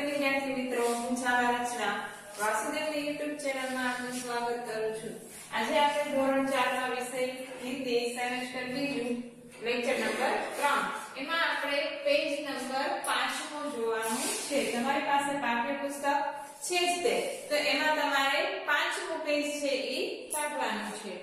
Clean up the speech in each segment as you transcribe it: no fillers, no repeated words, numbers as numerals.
विद्यार्थी मित्रों હું છાયા રચના વાસુદેવની YouTube ચેનલ માં આપનું સ્વાગત કરું છું। આજે આપણે ધોરણ 4 ના વિષય હિન્દી સેમેસ્ટર બીજું લેક્ચર નંબર 3 એમાં આપણે પેજ નંબર 5 નો જોવાનું છે। તમારી પાસે પાઠ્યપુસ્તક છે જ તે તો એમાં તમારે 5મું પેજ છે ઈ કાઢવાનું છે।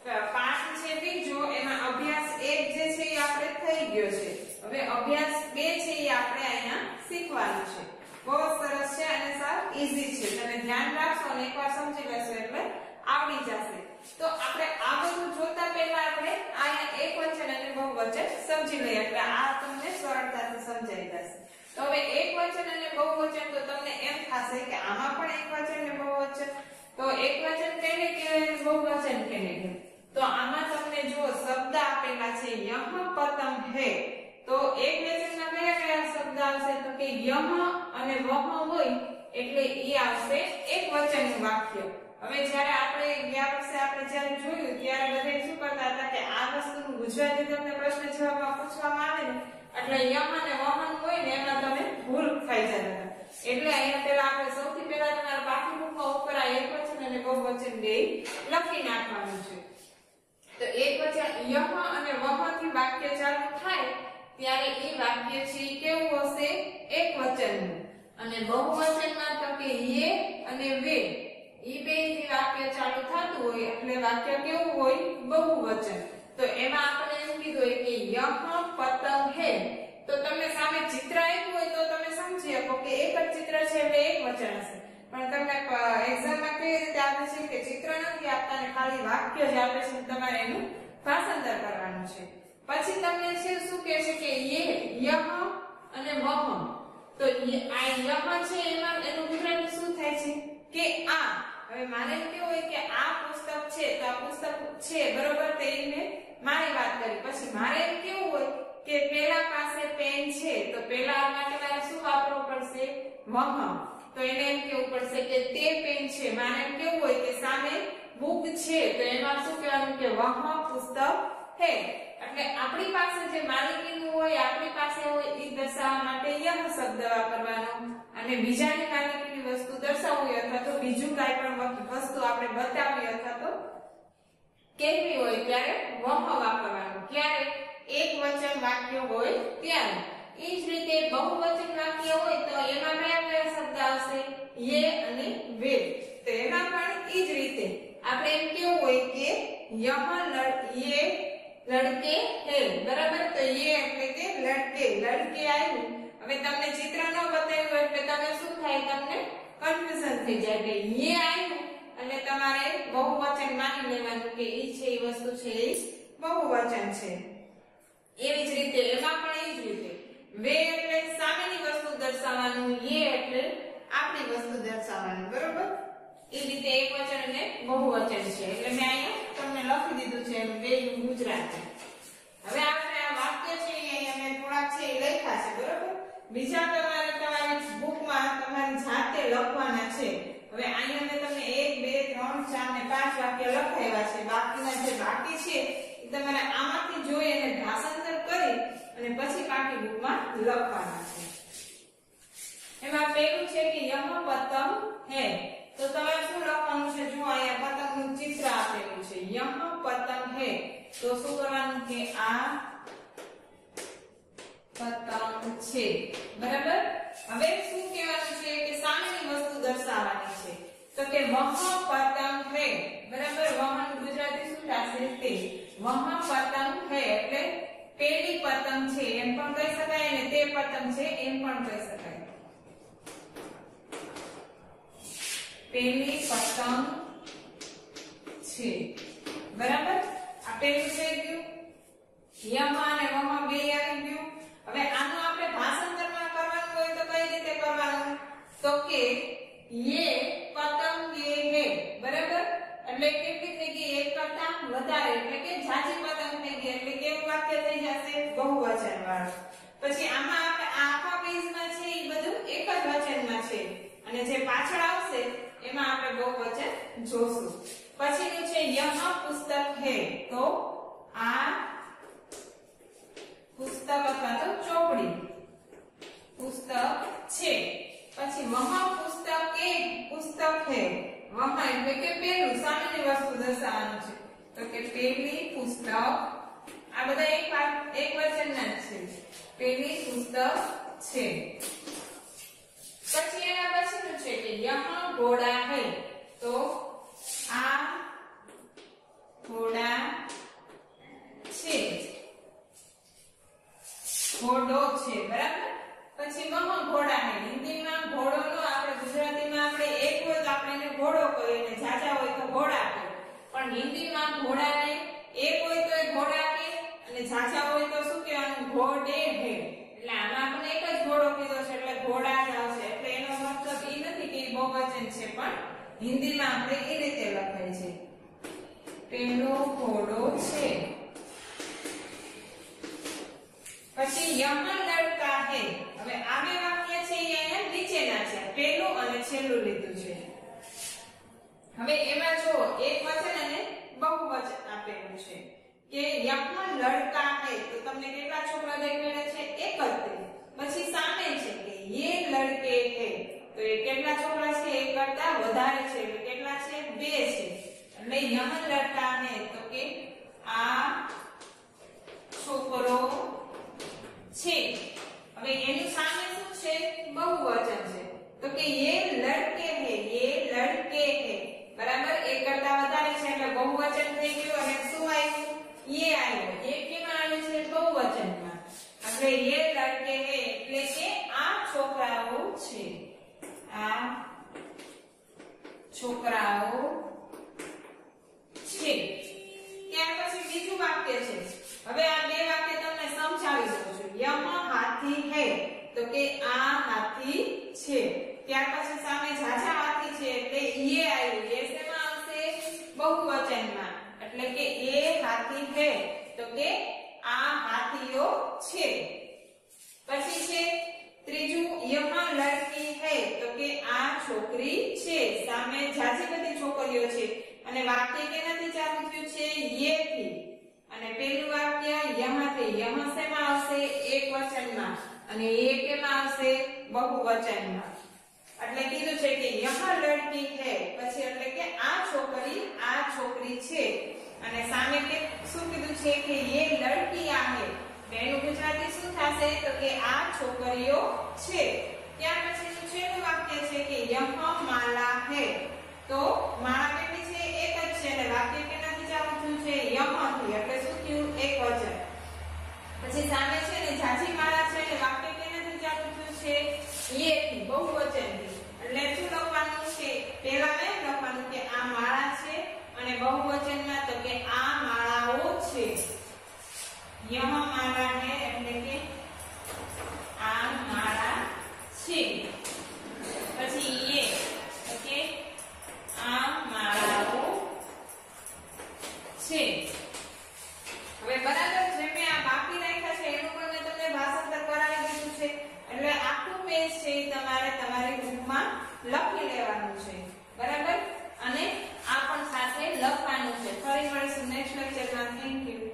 પાઠ છે બીજો એમાં અભ્યાસ 1 જે છે ઈ આપણે થઈ ગયો છે। હવે અભ્યાસ 2 છે ઈ આપણે અહીંયા શીખવાનું છે। બહુ સરસ છે અને સાવ ઈઝી છે, તમે ધ્યાન રાખશો અને એકવાર સમજી લેશો એટલે આવડી જશે। તો આપણે આ બધું જોતા પહેલા આપણે અહીંયા એકવચન અને બહુવચન સમજી લઈએ એટલે આ તમને સરળતાથી સમજાઈ જશે। તો હવે એકવચન અને બહુવચન તો તમને એમ થશે કે આમાં પણ એકવચન અને બહુવચન, તો એકવચન કેને કહેવાય અને બહુવચન કેને કહેવાય? તો આમાં તમને જો શબ્દ આપેલા છે યહ પતંગ હે, તો એકવચનમાં કયા કયા શબ્દ આવશે? તો કે યહ અને વહ હોય એટલે ઈ આવશે એકવચનનું વાક્ય। હવે જ્યારે આપણે ગયા વર્ષે આપણે જ્યારે જોયું ત્યારે બધે શું કરતા હતા કે આ વસ્તુનું ગુજરાતી તમને પ્રશ્ન જવાબમાં પૂછવામાં આવે ને એટલે યહ અને વહ હોય ને એમાં તમે ભૂલ ખાઈ જતા હતા। એટલે અહીંયા પહેલા આપણે સૌથી પહેલા તમારા પાઠ્યપુસ્તકમાં ઉપર આ એકવચન અને બહુવચન બે લખી નાખવાનું છે। તો એકવચન યહ અને વહ થી વાક્ય ચાલુ થાય ત્યારે એ વાક્ય છે કેવું હશે? એકવચનનું। અને બહુવચનમાં તો કે યે અને વે ઈ બે થી વાક્ય ચાલુ થતું હોય એટલે વાક્ય કેવું હોય? બહુવચન। તો એમાં આપણે એમ કીધું હોય કે યહ પતંગ હે, તો તમને સામે ચિત્ર આપ્યું હોય તો તમે સમજી શકો કે એક જ ચિત્ર છે એટલે એકવચન હશે, પણ તમને એક્ઝામમાં કેવી રીતે આપે છે કે ચિત્ર નથી આપતા ને ખાલી વાક્ય જ આપે છે, તમારે એનું ભાષાંતર કરવાનું છે। પછી તમને છે શું કહે છે કે યે યહ અને વહ, તો આ યહ છે એમાં એનું ગુજરાતી શું થાય છે કે આ। હવે મારે કેવું હોય કે આ પુસ્તક છે તો આ પુસ્તક છે બરોબર, તે મેં મારી વાત કરી। પછી મારે એમ કેવું હોય કે પેલા પાસે પેન છે તો પેલા માટે મારે શું વાપરવું પડશે? વહ। તો એને એમ કેવું પડશે કે તે પેન છે। મારે એમ કેવું હોય કે સામે બુક છે તો એમાં શું કહેવાનું કે વહ પુસ્તક હે। એટલે આપણી પાસે જે માલિકીનું હોય આપણી પાસે હોય એ દર્શાવવા માટે યહ શબ્દ વાપરવાનો, અને બીજાની માલિકીની વસ્તુ દર્શાવવી અથવા તો બીજું કાંઈ પણ વસ્તુ આપણે બતાવવી અથવા તો કહેવી હોય ત્યારે વહ વાપરવાનું। ક્યારે? એકવચન વાક્ય હોય ત્યારે। એ જ રીતે બહુવચન વાક્ય હોય તો એમાં કયા કયા શબ્દ આવશે? યે અને વે। તો એમાં પણ એ જ રીતે આપણે એમ કેવું હોય કે યહ યે લડકે હે, બરાબર? તો યે એટલે કે લડકે, લડકે આવ્યું। હવે તમને ચિત્ર ન બતાવ્યું એટલે તમે શું થાય? તમને કન્ફ્યુઝન થઈ જાય કે યે આવ્યું એટલે તમારે બહુવચન માની લેવાનું કે ઈ છે એ વસ્તુ છે એ બહુવચન છે। એવી જ રીતે એમાં પણ એ જ રીતે વે એટલે સામેની વસ્તુ દર્શાવવાનું, યે એટલે આપણી વસ્તુ દર્શાવવાનું, બરોબર? એ રીતે એકવચન અને બહુવચન છે એટલે મેં અહીંયા તમને લખી દીધું છે બે ગુજરાતી। હવે આપણે આ વાક્ય છે અહીંયા મેં થોડાક છે એ લખ્યા છે, બરોબર? બીજા તમારે તમારી બુકમાં તમારી જાતે લખવાના છે। હવે અહીંયા મેં તમને 1 2 3 4 ને 5 વાક્ય લખાવ્યા છે, બાકીના જે બાકી છે એ તમારે આમાંથી જોઈ અને ભાષાંતર કરી અને પછી બાકી બુકમાં લખવાના છે। એમાં પહેલું છે કે યહ પતંગ હે, તો તમારે શું લખવાનું છે? જો અહીંયા પતંગનું ચિત્ર આપેલું છે, યહ પતંગ હે, તો શું કરવાનું કે આ પતંગ છે, બરાબર? હવે શું કહેવાનું છે કે સામેની વસ્તુ દર્શાવવાની છે, તો કે વહ પતંગ હે, બરાબર? વહનું ગુજરાતી શું થશે? તે। વહ પતંગ હે એટલે પેલી પતંગ છે એમ પણ કહી શકાય અને તે પતંગ છે એમ પણ કહી શકાય। પેલી પતંગ છે, બરાબર? આ પેલું થઈ ગયું, યહ અને વહ બે આવી ગયું। હવે આનું આપણે ભાષાંતરમાં કરવાનું હોય તો કઈ રીતે કરવાનું? તો કે યે પતંગ યે હે, બરાબર? એટલે કેટલી થઈ ગઈ? એક કરતા વધારે એટલે કે જાજી પતંગ થઈ ગઈ એટલે કેવું વાક્ય થઈ જશે? બહુવચન વાળું। પછી આમાં આપણે આખા પેજમાં છે એ બધું એક જ વચનમાં છે અને જે પાછળ આવશે એમાં આપણે બહુવચન જોશું। પછીનું છે યહ પુસ્તક હે, તો આ પુસ્તક અથવા તો ચોપડી પુસ્તક છે। પછી પછી વહ પુસ્તકે પુસ્તક હે, વહ એટલે કે પેલું સામેની વસ્તુ દર્શાવવાનું છે, તો કે પેલી પુસ્તક, આ બધા એક વચનના છે, પેલી પુસ્તક છે. પછી એના પછીનું છે કે યહ ઘોડા હૈ, તો આ ઘોડા છે, ઘોડો છે, બરાબર. પછી વહ ઘોડા હૈ, હિન્દીમાં ઘોડોનો આપણે ગુજરાતીમાં આપણે એક હોય તો આપણે એને ઘોડો કહીએ અને ઝાઝા હોય તો ઘોડા કહીએ, પણ હિન્દીમાં ઘોડાને એક હોય તો એ ઘોડા કહે અને ઝાઝા હોય તો શું કહેવાનું, ઘોડે હૈ. એટલે આમાં આપણે એક જ ઘોડો કીધો છે એટલે ઘોડા જ આવશે. એટલે એનો મતલબ એ નથી કે એ બહુવચન છે, પણ હિન્દીમાં આપણે એ રીતે લખાય છે, પેલો ઘોડો છે. પછી યહ લડકા હે, હવે આ બે વાક્ય છે એ અહીંયા નીચેના છે, પેલું અને છેલ્લું લીધું છે. હવે એમાં જો એક વચન અને બહુવચન આપેલું છે કે યહ લડકા હે, તો તમને કેટલા છોકરા દેખાડે છે, એક જ તે. પછી સામે છે કે યે લડકે હે, તો એ કેટલા છોકરા છે, એક કરતા વધારે છે, એટલે કેટલા છે, બે છે. એટલે યહ લડકા હે, તો કે આ છોકરો છે. હવે એની સામે શું છે, બહુવચન છે, તો કે યે લડકે હે, યે લડકે હે, બરાબર. એક કરતા વધારે છે એટલે બહુવચન થઈ ગયું અને શું આવ્યું, યે આવ્યો. યે કેમાં આવ્યું છે, બહુવચનમાં. એટલે યે લડકે હે એટલે કે આ છોકરાઓ છે, આ છોકરાઓ છે. ત્યાર પછી બીજું વાક્ય છે. હવે આ બે વાક્ય તમને સમજાવી દઉં છું. યહ હાથી હે, તો કે આ હાથી છે. ત્યાર પછી સામે ઝાઝા હાથી છે એટલે યે આવ્યું. યે શેમાં આવશે, બહુવચનમાં. એટલે કે એ હાથી હે, તો કે આ હાથીઓ છે. પછી છે ત્રીજું યહ લડકી હે, તો કે આ છોકરી છે. સામે ઝાઝી બધી છોકરીઓ છે અને વાક્ય કેનાથી ચાલુ થયું છે, યે થી. અને પેલું વાક્ય યહ થી. યહ શેમાં આવશે, એક વચનમાં અને એ કેમાં આવશે, બહુવચનમાં. એટલે કીધું છે કે યહ લડકી હે, પછી એટલે કે આ છોકરી છે. અને સામે કે શું કીધું છે કે યે લડકિયા હે, એનું ગુજરાતી શું થશે, તો કે આ છોકરીઓ છે. ત્યાર પછીનું છેલ્લું વાક્ય છે કે યહ માલા હે, તો માળા કેટલી છે, એક જ છે અને વાક્ય કેનાથી ચાલુ થયું છે, યહ થી. એટલે શું થયું, એક વચન. પછી સામે છે ને ઝાઝી માળા છે અને વાક્ય કેનાથી ચાલુ થયું છે, યે થી, બહુવચનથી. એટલે શું લખવાનું છે, પહેલા એમ લખવાનું કે આ માળા છે અને બહુવચનમાં તો કે આ માળાઓ છે. યહ માળા હે એટલે કે આ માળા છે. પછી યે તો કે આ માળાઓ છે. હવે બરાબર જે મેં આ બાકી રાખ્યા છે એનું પણ મેં તમને ભાષાંતર કરાવી દીધું છે. એટલે આખું પેજ છે તમારે તમારી બુકમાં લખી લેવાનું છે, બરાબર. અને આ પણ સાથે લખવાનું છે. ફરી મળીશું નેક્સ્ટ લેક્ચરમાં. Thank you.